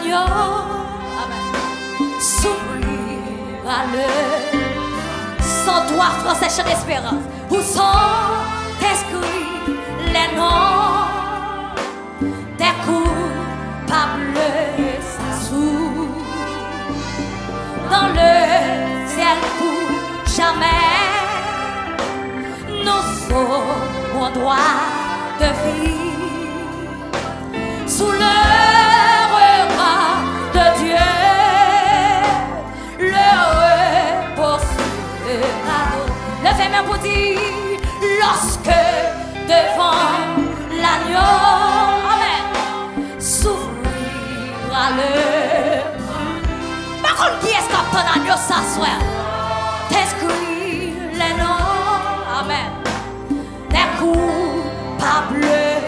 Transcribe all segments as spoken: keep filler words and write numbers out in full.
l'agneau. Amen. S'ouvrir à l'œil. Sans toi, français, chère espérance. Où sont escrits les noms des coupables s'assout dans le ciel pour jamais. Nous sommes droit de vie sous le regard de Dieu. Le repos sera nous. Levez main pour dire lorsque devant l'agneau, amen, s'ouvrira le. Par contre, qui est-ce qu'on ton agneau s'assoit? T'escris les noms, amen, des coupables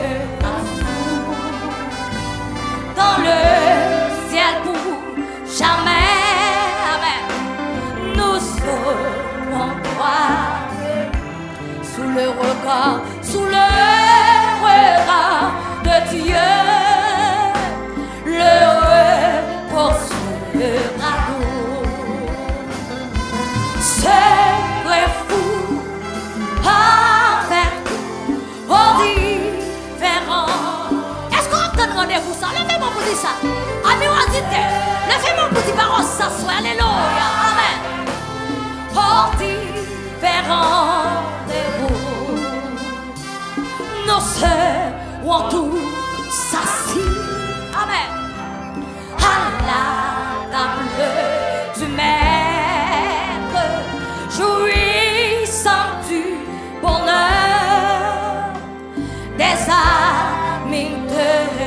dans le ciel pour jamais, amen. Nous serons droits sous le regard, sous le regard de Dieu. Le repos sera nous. Serez-vous avec au différent? Est-ce qu'on donne rendez-vous ça? Levez-moi pour dire ça. Amis auditeurs, levez-moi pour dire parole ça soit. Alléluia. Amen. Au différent de vous, nous serons tous assis. Amen. À la table du maître, jouissant du bonheur des amis de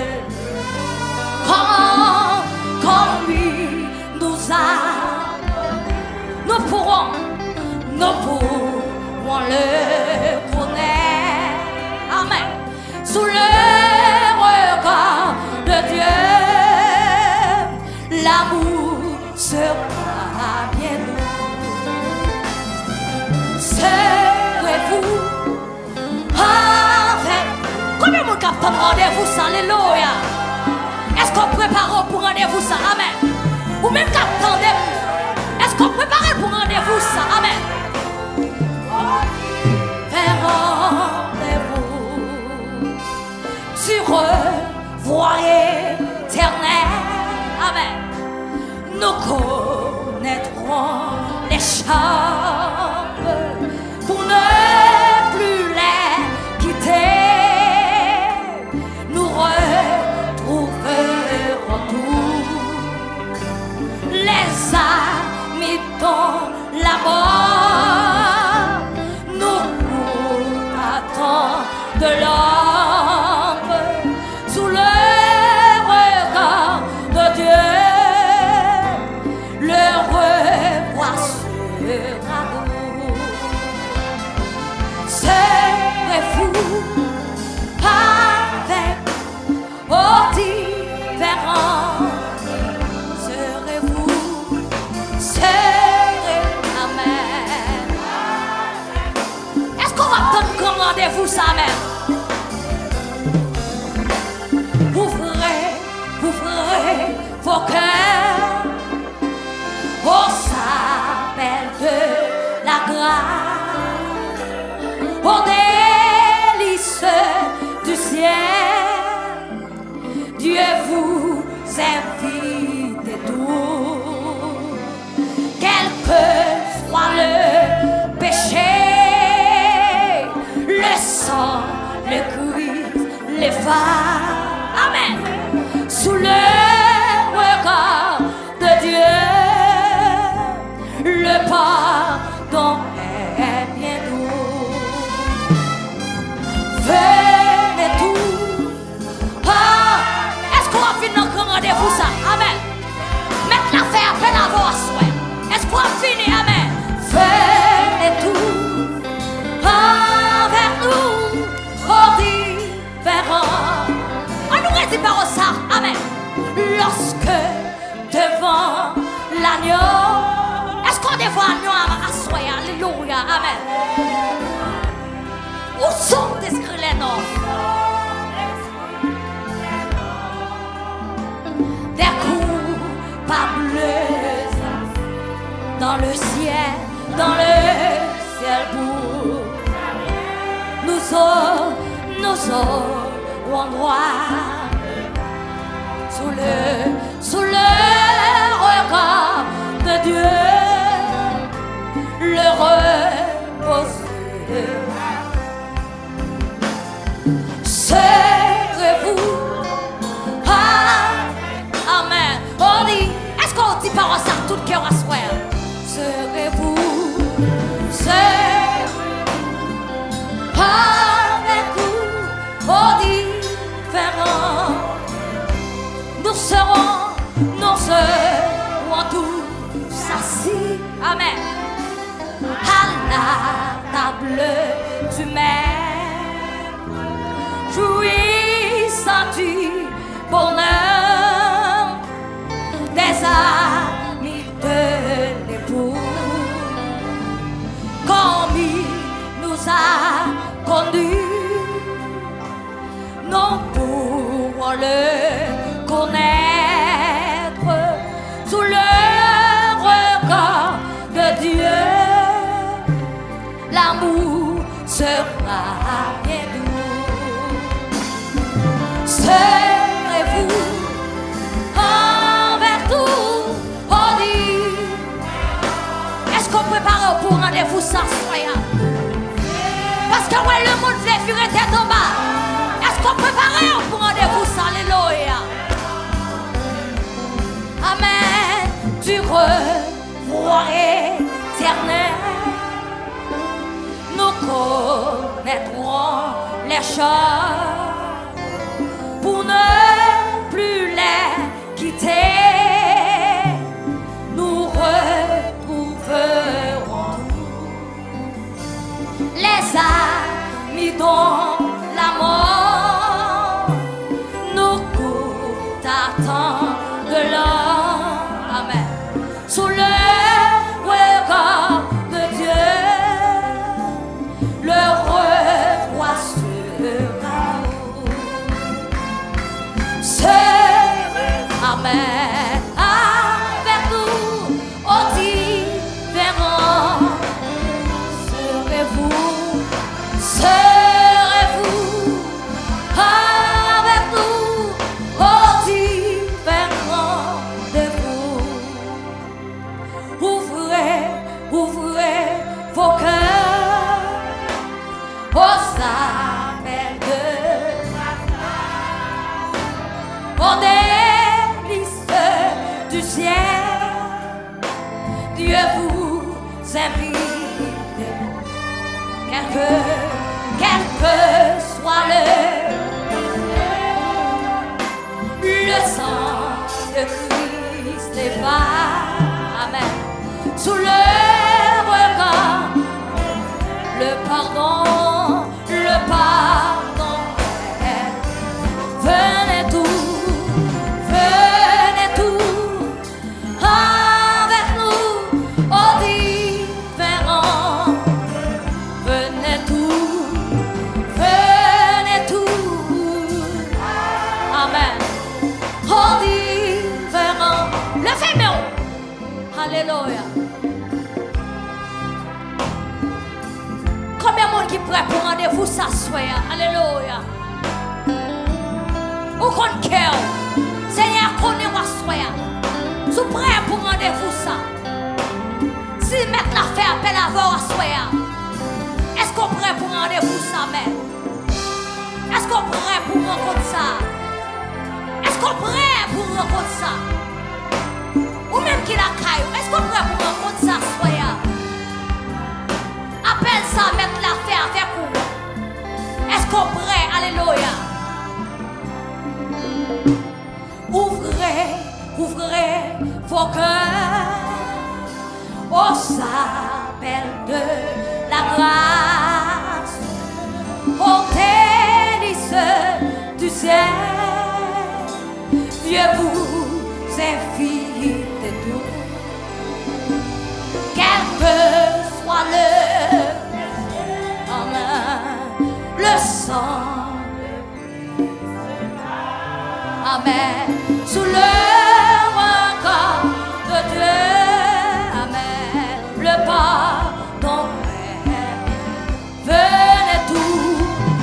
oh, comme lui nous a. Nous pourrons, nous pourrons le connaître. Amen. Sous le regard de Dieu, l'amour sera bien nous. Serez-vous avec? Combien de monde capte rendez-vous ça? Alléluia. Est-ce qu'on prépare pour rendez-vous ça? Amen. Ou même capte rendez-vous? Est-ce qu'on prépare pour rendez-vous ça? Amen. Vers rendez-vous sur voie éternelle. Amen. Nous connaîtrons les charmes pour ne plus les quitter. Nous retrouverons tous les amis dont la mort nous attend de l'homme sous le regard de Dieu. Serez-vous avec aux différents? Serez-vous, serez, amen. Est-ce qu'on va prendre comme rendez-vous ça, amen? Ouvrez, ouvrez vos cœurs au s'appel de la grâce, aux délices du ciel. Dieu vous invite et tout, quel que soit le péché, le sang, le Christ, les femmes, amen, sous le regard de Dieu. Le pardon est bien doux. Venez tous. Ah, est-ce qu'on va finir notre rendez-vous ça? Amen. Mettre l'affaire à peine avant à souhait. Est-ce qu'on va finir? Amen. Venez tous avec nous au différent. On nous redit par ça. Amen. Lorsque devant l'agneau, est-ce qu'on devant l'agneau à assoyer? Alléluia. Amen. Où sont inscrits les noms? Des coups autres, nous aurons droit sous le, sous le regard de Dieu, le reposer. Serrez-vous. Ah, amen. On dit, est-ce qu'on dit par ça tout le cœur à soi? Serrez-vous. Serrez-vous. Avec vous, au différent, nous serons, nous serons tous assis. Amen. À la table du maître, jouissant du bonheur des amis de l'époux, comme il nous a connus, nous pourrons le connaître sous le regard de Dieu. L'amour sera bien doux. Serrez-vous envers tout, on dit. Est-ce qu'on prépare pour rendez-vous sans soya? Parce que ouais, le monde les furet tête en bas. Est-ce qu'on prépare pour rendez-vous sans alléluia? Amen. Du revoir éternel, nous connaîtrons les choses pour ne plus les quitter. Nous retrouverons les amis dont la mort nous coûte tant de l'or. Amen. Sous le regard de Dieu, le roi sera c'est amen. Avec nous au différent, serez-vous, serez-vous avec nous au différent de vous. Ouvrez, ouvrez vos cœurs aux appels de la aux délices du ciel. Dieu vous invite, quel que, quel que soit le, le sang de Christ est pas, amen, sous le regard, le pardon, le pardon, venez tous, venez tous, avec nous, aux différents, venez tous, venez tous, amen, aux différents, levez mes mains, alléluia. Combien de monde qui est prêt pour rendez-vous s'asseoir? Alléluia. Ou qu'on cœur, Seigneur, connaît moi soya. Sous prêt pour rendez-vous ça. Si mettre la fait appel à voir à soya. Est-ce qu'on prêt pour rendez-vous ça, mais? Est-ce qu'on prêt pour rencontrer ça? Est-ce qu'on prêt pour rencontrer ça? Ou même qui la caille, est-ce qu'on prêt pour rencontrer ça, soya? Appelle ça, mettre la fait avec vous. Est-ce qu'on prêt? Alléluia. Ouvrez, ouvrez vos cœurs au appel de la grâce, aux délices du ciel. Dieu vous invite tout, quel que soit le, amen, le sang. Amen. Sous le regard de Dieu, amen. Le pardon, venez tous,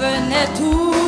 venez tous.